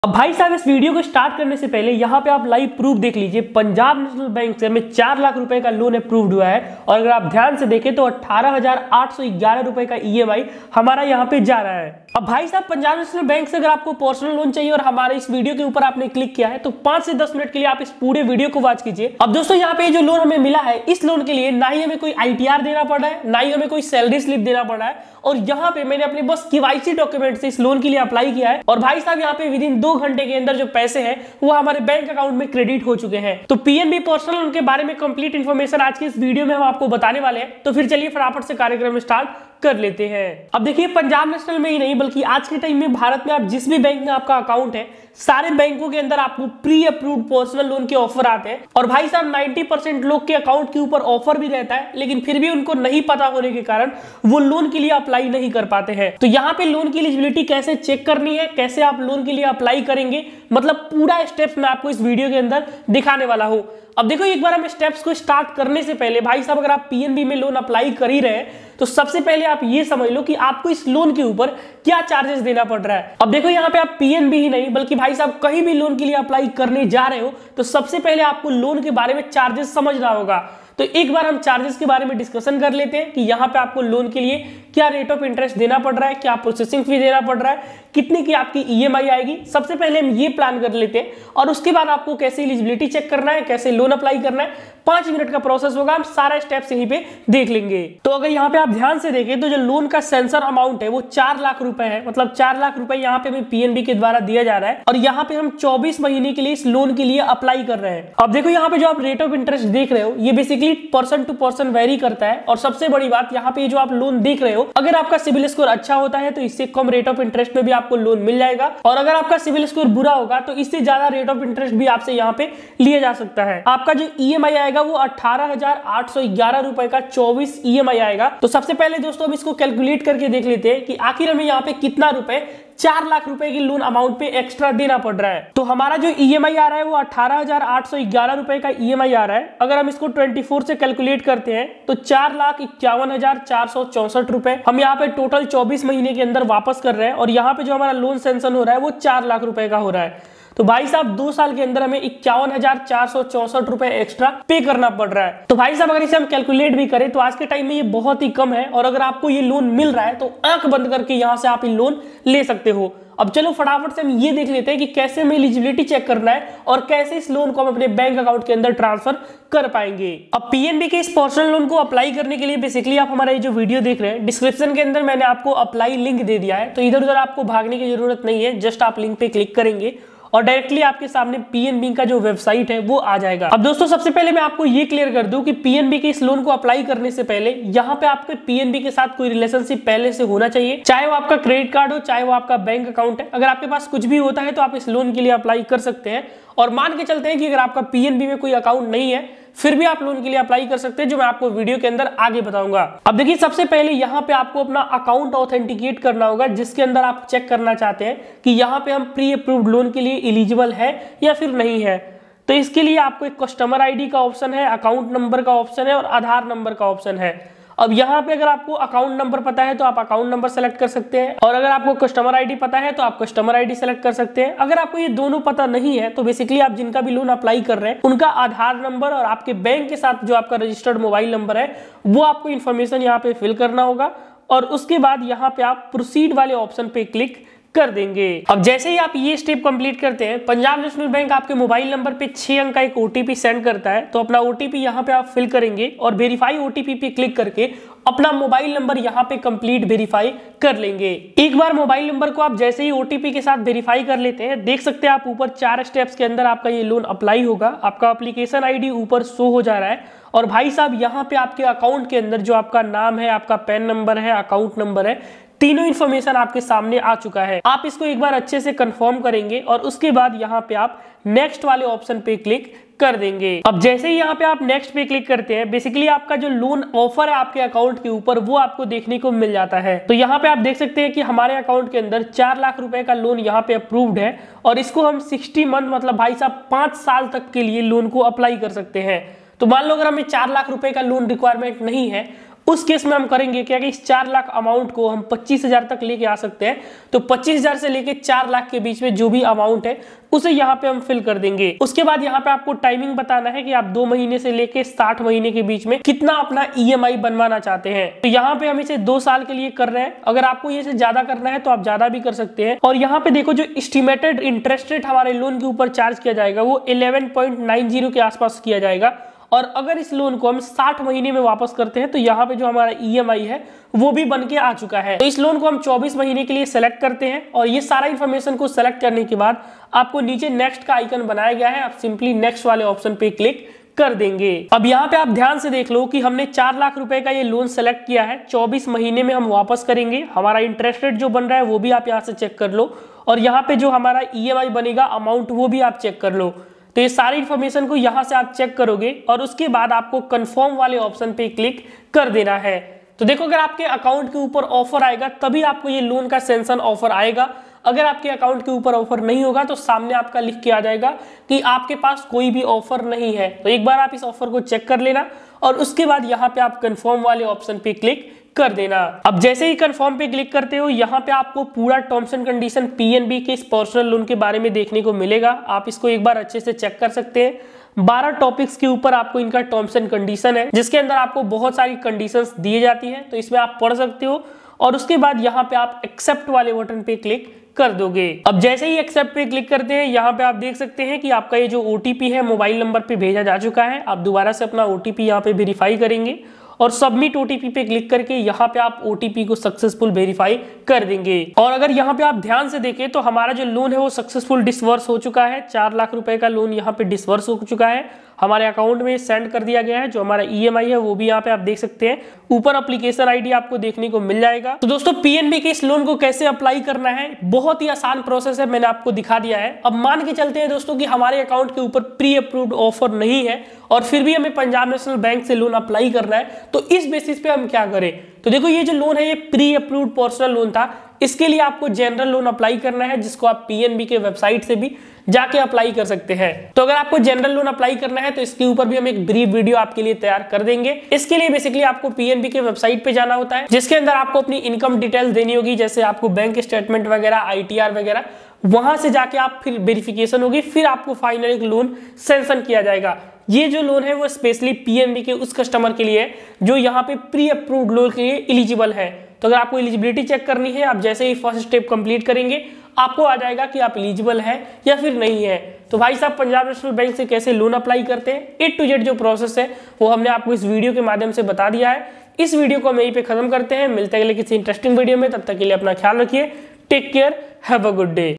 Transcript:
अब भाई साहब इस वीडियो को स्टार्ट करने से पहले यहाँ पे आप लाइव प्रूफ देख लीजिए। पंजाब नेशनल बैंक से हमें 4 लाख रुपए का लोन अप्रूव्ड हुआ है और अगर आप ध्यान से देखें तो 18,811 रुपए का ईएमआई हमारा यहाँ पे जा रहा है। अब भाई साहब पंजाब नेशनल बैंक से अगर आपको पर्सनल लोन चाहिए और हमारे इस वीडियो के ऊपर आपने क्लिक किया है तो 5 से 10 मिनट के लिए आप इस पूरे वीडियो को वॉच कीजिए। अब दोस्तों यहाँ पे जो लोन हमें मिला है, इस लोन के लिए ना ही हमें कोई आईटीआर देना पड़ रहा है, ना ही हमें कोई सैलरी स्लिप देना पड़ रहा है और यहाँ पे मैंने अपने बस केवाईसी डॉक्यूमेंट से इस लोन के लिए अप्लाई किया है और भाई साहब यहाँ पे विदिन 2 घंटे के अंदर जो पैसे हैं वो हमारे बैंक अकाउंट में क्रेडिट हो चुके हैं। तो पीएनबी पर्सनल लोन के बारे में कंप्लीट इन्फॉर्मेशन आज के इस वीडियो में हम आपको बताने वाले हैं। तो फिर चलिए फटाफट से कार्यक्रम स्टार्ट कर लेते हैं। अब देखिए पंजाब नेशनल में ही नहीं बल्कि आज के टाइम में भारत में आप जिस भी बैंक में आपका अकाउंट है, सारे बैंकों के अंदर आपको प्री अप्रूव्ड पर्सनल लोन के ऑफर आते हैं और भाई साहब 90% लोग के अकाउंट के ऊपर ऑफर भी रहता है, लेकिन फिर भी उनको नहीं पता होने के कारण वो लोन के लिए अप्लाई नहीं कर पाते हैं। तो यहाँ पे लोन की एलिजिबिलिटी कैसे चेक करनी है, कैसे आप लोन के लिए अप्लाई करेंगे, मतलब पूरा स्टेप्स मैं आपको इस वीडियो के अंदर दिखाने वाला हूँ। अब देखो एक बार हम स्टेप्स को स्टार्ट करने से पहले भाई साहब अगर आप पीएनबी में लोन अप्लाई कर ही रहे हैं तो सबसे पहले आप ये समझ लो कि आपको इस लोन के ऊपर क्या चार्जेस देना पड़ रहा है। अब देखो यहाँ पे आप पीएनबी ही नहीं बल्कि भाई साहब कहीं भी लोन के लिए अप्लाई करने जा रहे हो तो सबसे पहले आपको लोन के बारे में चार्जेस समझना होगा। तो एक बार हम चार्जेस के बारे में डिस्कशन कर लेते हैं कि यहाँ पे आपको लोन के लिए क्या रेट ऑफ इंटरेस्ट देना पड़ रहा है, क्या प्रोसेसिंग फी देना पड़ रहा है, कितने की आपकी ईएमआई आएगी। सबसे पहले हम ये प्लान कर लेते हैं और उसके बाद आपको कैसे एलिजिबिलिटी चेक करना है, कैसे लोन अप्लाई करना है, 5 मिनट का प्रोसेस होगा, हम सारा स्टेप्स यहीं पे देख लेंगे। तो अगर यहाँ पे आप ध्यान से देखें तो जो लोन का सेंसर अमाउंट है वो 4 लाख रुपए है, मतलब 4 लाख रुपए यहाँ पे हमें पीएनबी के द्वारा दिया जा रहा है और यहाँ पे हम 24 महीने के लिए इस लोन के लिए अप्लाई कर रहे हैं। अब देखो यहाँ पे जो आप रेट ऑफ इंटरेस्ट देख रहे हो ये basically person to person vary करता है और सबसे बड़ी बात यहाँ पे जो आप लोन देख रहे हो, अगर आपका सिविल स्कोर अच्छा होता है तो इससे कम रेट ऑफ इंटरेस्ट में भी आपको लोन मिल जाएगा और अगर आपका सिविल स्कोर बुरा होगा तो इससे ज्यादा रेट ऑफ इंटरेस्ट भी आपसे यहाँ पे लिया जा सकता है। आपका जो ईएमआई आएगा वो 18,811 रुपए का 24 ईएमआई आएगा। तो सबसे पहले दोस्तों हम इसको कैलकुलेट करके देख लेते हैं कि आखिर हमें यहाँ पे कितना रुपए 4 लाख रुपए की लोन अमाउंट पे एक्स्ट्रा देना पड़ रहा है। तो हमारा जो ईएमआई आ रहा है वो 18,811 रुपए का ईएमआई आ रहा है। अगर हम इसको 24 से कैलकुलेट करते हैं तो 4,51,464 रुपए हम यहाँ पे टोटल 24 महीने के अंदर वापस कर रहे हैं और यहाँ पे जो हमारा लोन सैंक्शन हो रहा है वो 4 लाख रुपए का हो रहा है। तो भाई साहब 2 साल के अंदर हमें 51,464 रुपए एक्स्ट्रा पे करना पड़ रहा है। तो भाई साहब अगर इसे हम कैलकुलेट भी करें तो आज के टाइम में ये बहुत ही कम है और अगर आपको ये लोन मिल रहा है तो आंख बंद करके यहाँ से आप ये लोन ले सकते हो। अब चलो फटाफट से हम ये देख लेते हैं कि कैसे हमें एलिजिबिलिटी चेक करना है और कैसे इस लोन को हम अपने बैंक अकाउंट के अंदर ट्रांसफर कर पाएंगे। अब पीएनबी के इस पर्सनल लोन को अप्लाई करने के लिए बेसिकली आप हमारा ये जो वीडियो देख रहे हैं डिस्क्रिप्शन के अंदर मैंने आपको अप्लाई लिंक दे दिया है, तो इधर उधर आपको भागने की जरूरत नहीं है, जस्ट आप लिंक पे क्लिक करेंगे और डायरेक्टली आपके सामने पीएनबी का जो वेबसाइट है वो आ जाएगा। अब दोस्तों सबसे पहले मैं आपको ये क्लियर कर दूं कि पीएनबी के इस लोन को अप्लाई करने से पहले यहाँ पे आपके पीएनबी के साथ कोई रिलेशनशिप पहले से होना चाहिए, चाहे वो आपका क्रेडिट कार्ड हो, चाहे वो आपका बैंक अकाउंट है। अगर आपके पास कुछ भी होता है तो आप इस लोन के लिए अप्लाई कर सकते हैं और मान के चलते हैं कि अगर आपका पीएनबी में कोई अकाउंट नहीं है फिर भी आप लोन के लिए अप्लाई कर सकते हैं, जो मैं आपको वीडियो के अंदर आगे बताऊंगा। अब देखिए सबसे पहले यहाँ पे आपको अपना अकाउंट ऑथेंटिकेट करना होगा जिसके अंदर आप चेक करना चाहते हैं कि यहाँ पे हम प्री अप्रूव्ड लोन के लिए एलिजिबल है या फिर नहीं है। तो इसके लिए आपको एक कस्टमर आईडी का ऑप्शन है, अकाउंट नंबर का ऑप्शन है और आधार नंबर का ऑप्शन है। अब यहाँ पे अगर आपको अकाउंट नंबर पता है तो आप अकाउंट नंबर सेलेक्ट कर सकते हैं और अगर आपको कस्टमर आईडी पता है तो आप कस्टमर आईडी सेलेक्ट कर सकते हैं। अगर आपको ये दोनों पता नहीं है तो बेसिकली आप जिनका भी लोन अप्लाई कर रहे हैं उनका आधार नंबर और आपके बैंक के साथ जो आपका रजिस्टर्ड मोबाइल नंबर है वो आपको इन्फॉर्मेशन यहाँ पे फिल करना होगा और उसके बाद यहाँ पे आप प्रोसीड वाले ऑप्शन पे क्लिक कर देंगे। अब जैसे ही आप ये स्टेप कंप्लीट करते हैं पंजाब नेशनल बैंक आपके मोबाइल नंबर पे 6 अंक का एक ओटीपी सेंड करता है। तो अपना ओटीपी यहाँ पे आप फिल करेंगे और वेरीफाई ओटीपी पे क्लिक करके अपना मोबाइल नंबर यहाँ पे कंप्लीट वेरीफाई कर लेंगे। एक बार मोबाइल नंबर को आप जैसे ही ओटीपी के साथ वेरीफाई कर लेते हैं, देख सकते हैं आप ऊपर 4 स्टेप्स के अंदर आपका ये लोन अप्लाई होगा। आपका एप्लीकेशन आईडी ऊपर शो हो जा रहा है और भाई साहब यहाँ पे आपके अकाउंट के अंदर जो आपका नाम है, आपका पैन नंबर है, अकाउंट नंबर है, तीनों इन्फॉर्मेशन आपके सामने आ चुका है। आप इसको एक बार अच्छे से कंफर्म करेंगे और उसके बाद यहाँ पे आप नेक्स्ट वाले ऑप्शन पे क्लिक कर देंगे। अब जैसे ही यहाँ पे आप नेक्स्ट पे क्लिक करते हैं बेसिकली आपका जो लोन ऑफर है आपके अकाउंट के ऊपर वो आपको देखने को मिल जाता है। तो यहाँ पे आप देख सकते हैं कि हमारे अकाउंट के अंदर 4 लाख रुपए का लोन यहाँ पे अप्रूव्ड है और इसको हम 60 मंथ मतलब भाई साहब 5 साल तक के लिए लोन को अप्लाई कर सकते हैं। तो मान लो अगर हमें 4 लाख रुपए का लोन रिक्वायरमेंट नहीं है उस केस में हम करेंगे क्या कि इस 4 लाख अमाउंट को हम 25,000 तक लेके आ सकते हैं। तो 25,000 से लेके 4 लाख के बीच में जो भी अमाउंट है उसे यहाँ पे हम फिल कर देंगे। उसके बाद यहाँ पे आपको टाइमिंग बताना है कि आप 2 महीने से लेके 60 महीने के बीच में कितना अपना EMI बनवाना चाहते हैं। तो यहाँ पे हम इसे 2 साल के लिए कर रहे हैं। अगर आपको ये से ज्यादा करना है तो आप ज्यादा भी कर सकते हैं। और यहाँ पे देखो जो एस्टिमेटेड इंटरेस्ट रेट हमारे लोन के ऊपर चार्ज किया जाएगा वो 11.90 के आसपास किया जाएगा। और अगर इस लोन को हम 60 महीने में वापस करते हैं तो यहाँ पे जो हमारा EMI है वो भी बन के आ चुका है। तो इस लोन को हम 24 महीने के लिए सेलेक्ट करते हैं और ये सारा इन्फॉर्मेशन को सेलेक्ट करने के बाद आपको नीचे नेक्स्ट का आइकन बनाया गया है, आप सिंपली नेक्स्ट वाले ऑप्शन पे क्लिक कर देंगे। अब यहाँ पे आप ध्यान से देख लो कि हमने 4 लाख रुपए का ये लोन सेलेक्ट किया है, 24 महीने में हम वापस करेंगे। हमारा इंटरेस्ट रेट जो बन रहा है वो भी आप यहाँ से चेक कर लो और यहाँ पे जो हमारा EMI बनेगा अमाउंट वो भी आप चेक कर लो। तो ये सारी इन्फॉर्मेशन को यहाँ से आप चेक करोगे और उसके बाद आपको कंफर्म वाले ऑप्शन पे क्लिक कर देना है। तो देखो अगर आपके अकाउंट के ऊपर ऑफर आएगा तभी आपको ये लोन का सैंक्शन ऑफर आएगा। अगर आपके अकाउंट के ऊपर ऑफर नहीं होगा तो सामने आपका लिख के आ जाएगा कि आपके पास कोई भी ऑफर नहीं है। तो एक बार आप इस ऑफर को चेक कर लेना और उसके बाद यहाँ पे आप कंफर्म वाले ऑप्शन पे क्लिक कर देना। अब जैसे ही कंफर्म पे क्लिक करते हो यहाँ पे आपको पूरा टर्म्स एंड कंडीशन PNB के इस पर्सनल लोन के बारे में देखने को मिलेगा। आप इसको एक बार अच्छे से चेक कर सकते हैं। 12 टॉपिक्स के ऊपर आपको इनका टर्म्स एंड कंडीशन है जिसके अंदर आपको बहुत सारी कंडीशंस दी जाती है, तो इसमें आप पढ़ सकते हो और उसके बाद यहाँ पे आप एक्सेप्ट वाले बटन पे क्लिक कर दोगे। अब जैसे ही एक्सेप्ट पे क्लिक करते हैं यहाँ पे आप देख सकते हैं कि आपका ये जो OTP है मोबाइल नंबर पे भेजा जा चुका है। आप दोबारा से अपना OTP यहाँ पे वेरीफाई करेंगे और सबमिट OTP पे क्लिक करके यहाँ पे आप OTP को सक्सेसफुल वेरीफाई कर देंगे। और अगर यहाँ पे आप ध्यान से देखें तो हमारा जो लोन है वो सक्सेसफुल डिसवर्स हो चुका है। 4 लाख रुपए का लोन यहाँ पे डिसवर्स हो चुका है, हमारे अकाउंट में सेंड कर दिया गया है। जो हमारा EMI है वो भी यहाँ पे आप देख सकते हैं, ऊपर एप्लीकेशन ID आपको देखने को मिल जाएगा। तो दोस्तों PNB के इस लोन को कैसे अप्लाई करना है, बहुत ही आसान प्रोसेस है, मैंने आपको दिखा दिया है। अब मान के चलते हैं दोस्तों कि हमारे अकाउंट के ऊपर प्री अप्रूव्ड ऑफर नहीं है और फिर भी हमें पंजाब नेशनल बैंक से लोन अप्लाई करना है, तो इस बेसिस पे हम क्या करें। तो देखो ये जो लोन है ये प्री अप्रूव्ड पर्सनल लोन था, इसके लिए आपको जनरल लोन अप्लाई करना है जिसको आप PNB के वेबसाइट से भी जाके अप्लाई कर सकते हैं। तो अगर आपको जनरल लोन अप्लाई करना है तो इसके ऊपर भी हम एक ब्रीफ वीडियो आपके लिए तैयार कर देंगे। इसके लिए बेसिकली आपको PNB के वेबसाइट पे जाना होता है जिसके अंदर आपको अपनी इनकम डिटेल्स देनी होगी, जैसे आपको बैंक स्टेटमेंट वगैरह, ITR वगैरह। वहां से जाके आप फिर वेरिफिकेशन होगी, फिर आपको फाइनल एक लोन सैंक्शन किया जाएगा। ये जो लोन है वो स्पेशली PNB के उस कस्टमर के लिए है जो यहाँ पे प्री अप्रूव्ड लोन के लिए एलिजिबल है। तो अगर आपको एलिजिबिलिटी चेक करनी है, आप जैसे ही फर्स्ट स्टेप कंप्लीट करेंगे आपको आ जाएगा कि आप एलिजिबल हैं या फिर नहीं है। तो भाई साहब पंजाब नेशनल बैंक से कैसे लोन अप्लाई करते हैं, A to Z जो प्रोसेस है वो हमने आपको इस वीडियो के माध्यम से बता दिया है। इस वीडियो को हम यहीं पे खत्म करते हैं, मिलते हैं अगले किसी इंटरेस्टिंग वीडियो में। तब तक के लिए अपना ख्याल रखिए, take care, have a good day.